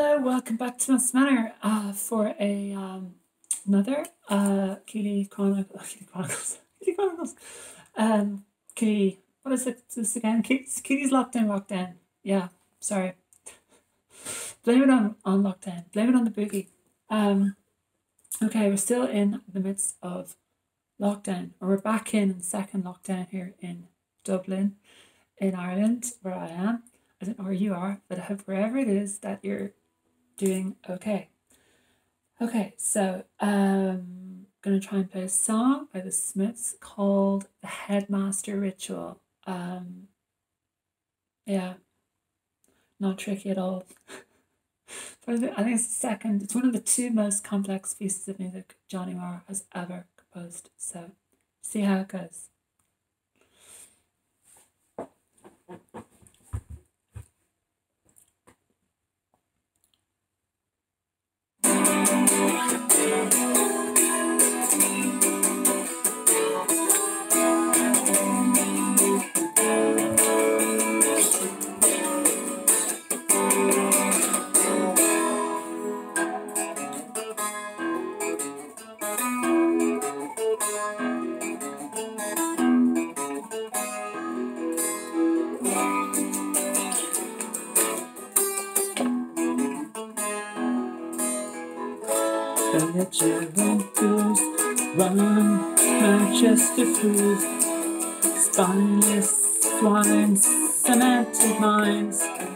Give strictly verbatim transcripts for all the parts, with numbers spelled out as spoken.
Hello, welcome back to Miss Manor uh, for a um, another uh, Keeley Chronicle, oh, Keeley Chronicles, Keeley Chronicles. Um, Keeley, what is it, this again? Keeley's, Keeley's lockdown, lockdown. Yeah, sorry. Blame it on on lockdown. Blame it on the boogie. Um, okay, we're still in the midst of lockdown, or we're back in the second lockdown here in Dublin, in Ireland, where I am. I don't know where you are, but I hope wherever it is that you're doing okay. Okay, so um, I'm gonna try and play a song by the Smiths called "The Headmaster Ritual." Um, yeah, not tricky at all. But I thi- I think it's the second. It's one of the two most complex pieces of music Johnny Marr has ever composed. So, see how it goes. Villager and goose run Manchester fools, spineless swines, cemented minds.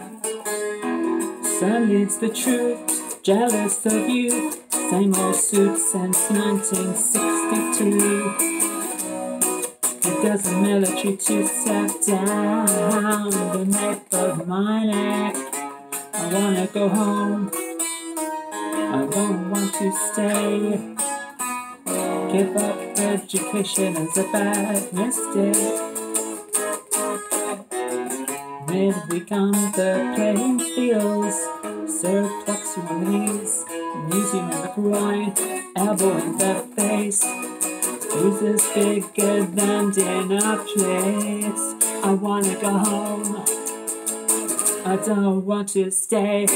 Sun leads the troops, jealous of you. Same old suit since nineteen sixty-two. He does the military to step down the nape of my neck. I wanna go home, I don't want to stay. Give up education is a bad mistake. Midweek on the playing fields, serve plucks you on the knees, knees you in the groin, elbow in the face. Who's is bigger than dinner plates? I wanna go home, I don't want to stay.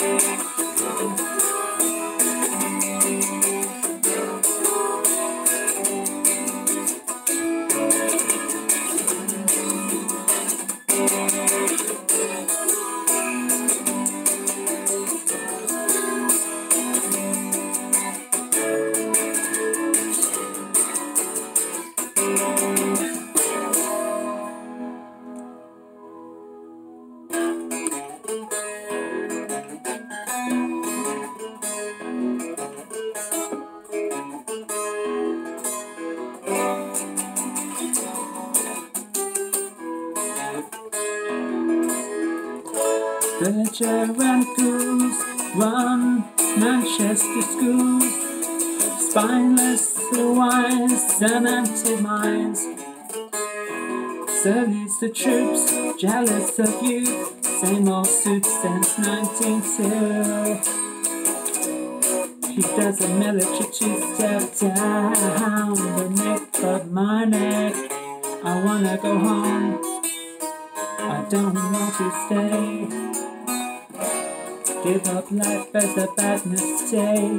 Villager and goose run Manchester schools, spineless swines, cemented minds. Salutes the troops, jealous of you. Same old suit since nineteen oh two. He does the military to step down the nape of my neck. I wanna go home, I don't want to stay. Give up life as a bad mistake.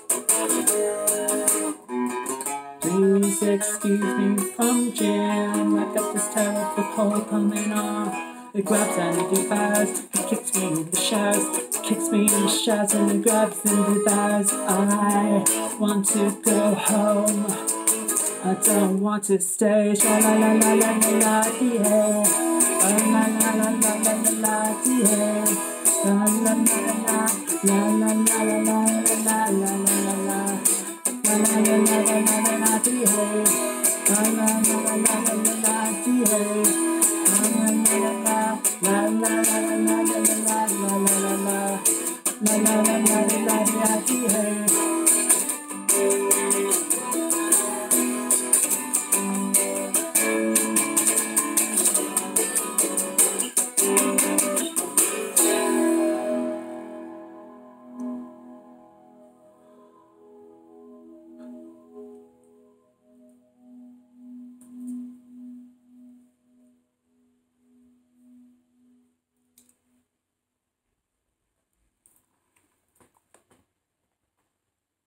Please excuse me from gym. I got this terrible cold coming on. It grabs and it devours. It kicks me in the showers. It kicks me in the showers and it grabs and devours. I want to go home, I don't want to stay. Sha la la la la la la.